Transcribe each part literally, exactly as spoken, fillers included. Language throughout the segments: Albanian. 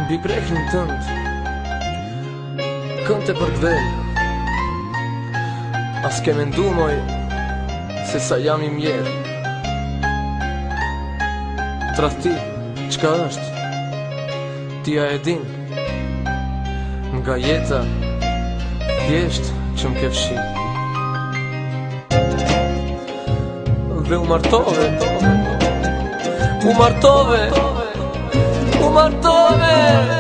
Mbi prekin tënd kënd e për t'vel as ke mendu moj se sa jam i mjerë. Tradhti, qka është? Tia e din nga jeta thjesht që m'ke fshi. Dhe u martove U martove U martove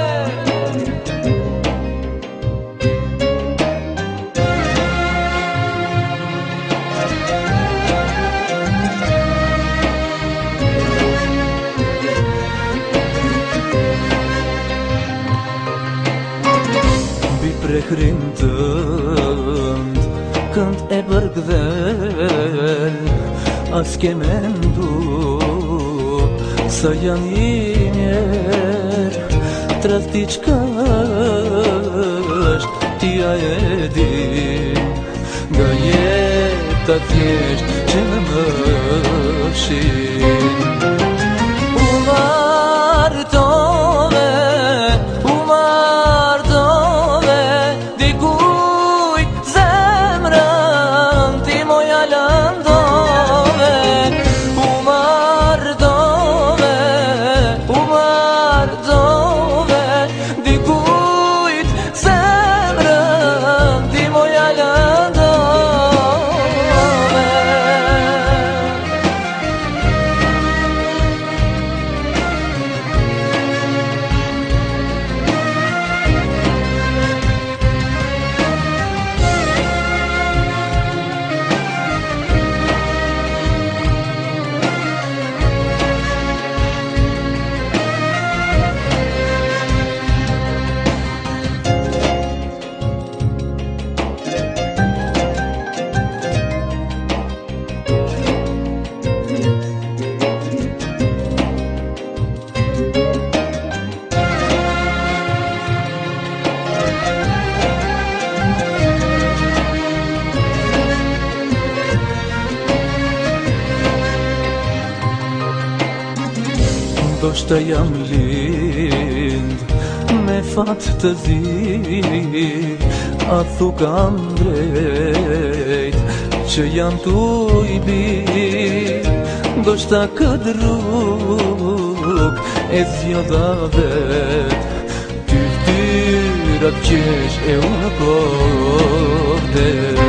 Mbi prekrin tënd kënd e përgdhel as ke mendu sa jam i mjerë. Tradhti qka është? Tia e din nga jeta thjesht që më fshin. U martove U martove dikujt zemrën ti moja lëndove. U martove U martove dikujt zemrën ti moja lëndove. Do shta jam lind me fat të zi, a thu kam drejt që jam tu i bi. Do shta këtë rrug e zjodha vet, ty ftyrat qesh e unë po vdes.